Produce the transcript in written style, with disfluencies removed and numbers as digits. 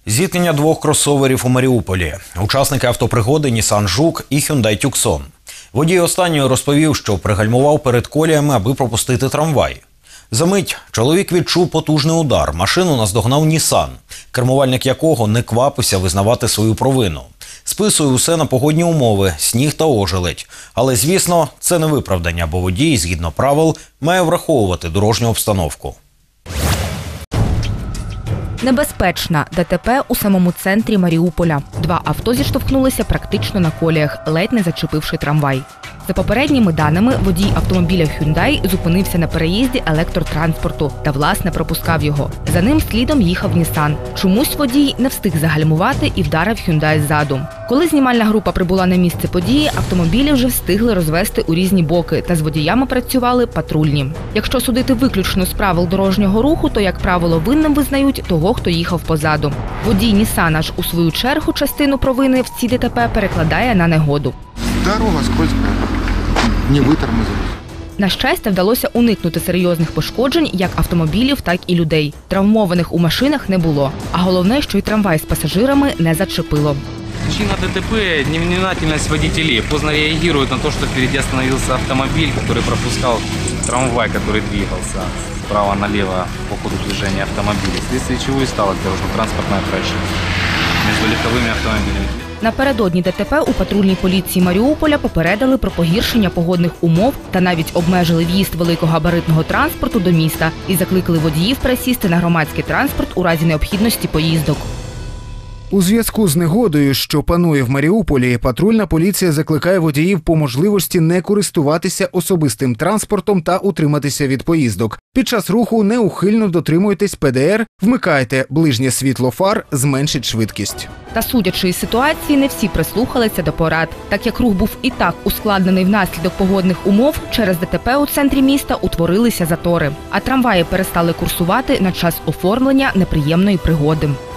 Зіткнення двох кросоверів у Маріуполі. Учасники автопригоди Nissan Juke і Hyundai Tucson. Водій останньої розповів, що пригальмував перед коліями, аби пропустити трамвай. Замить чоловік відчув потужний удар. Машину наздогнав Nissan, кермувальник якого не квапився визнавати свою провину. Списує усе на погодні умови, сніг та ожеледь. Але, звісно, це не виправдання, бо водій, згідно правил, має враховувати дорожню обстановку. Небезпечна ДТП у самому центрі Маріуполя. Два авто зіштовхнулися практично на коліях, ледь не зачепивши трамвай. За попередніми даними, водій автомобіля Hyundai зупинився на переїзді електротранспорту та, власне, пропускав його. За ним слідом їхав Nissan. Чомусь водій не встиг загальмувати і вдарив Hyundai ззаду. Коли знімальна група прибула на місце події, автомобілі вже встигли розвести у різні боки та з водіями працювали патрульні. Якщо судити виключно з правил дорожнього руху, то, як правило, винним визнають того, хто їхав позаду. Водій Nissan ж у свою чергу частину провини в цій ДТП перекладає на негоду. Дорога скользкая, не витормозились. На щастя, вдалося уникнути серйозних пошкоджень як автомобілів, так і людей. Травмованих у машинах не було. А головне, що й трамвай з пасажирами не зачепило. Причина ДТП – невнимательность водителей. Поздно реагируют на то, что впереди остановился автомобиль, который пропускал трамвай, который двигался справа налево по ходу движения автомобиля. Вследствие чего и стало дорожно-транспортное происшествие между легковыми автомобилями. Напередодні ДТП у патрульній поліції Маріуполя попередили про погіршення погодних умов та навіть обмежили в'їзд великогабаритного транспорту до міста і закликали водіїв пересісти на громадський транспорт у разі необхідності поїздок. У зв'язку з негодою, що панує в Маріуполі, патрульна поліція закликає водіїв по можливості не користуватися особистим транспортом та утриматися від поїздок. Під час руху неухильно дотримуйтесь ПДР, вмикайте ближнє світло фар, зменшіть швидкість. Та судячи із ситуації, не всі прислухалися до порад. Так як рух був і так ускладнений внаслідок погодних умов, через ДТП у центрі міста утворилися затори. А трамваї перестали курсувати на час оформлення неприємної пригоди.